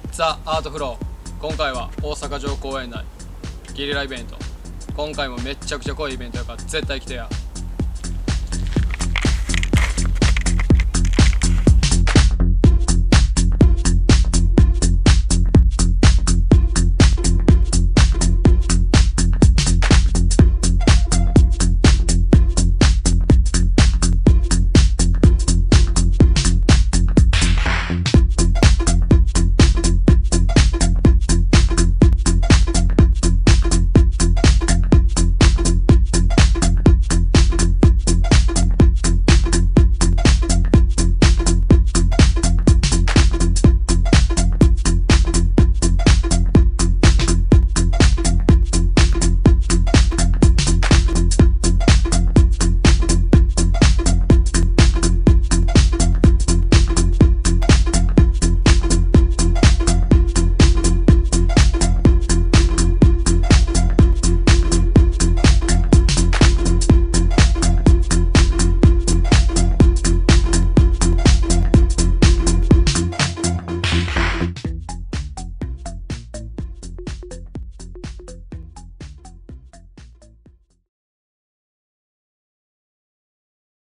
ザ・アートフロー。今回は大阪城公園内ゲリライベント。今回もめっちゃくちゃ濃いイベントやから絶対来てや。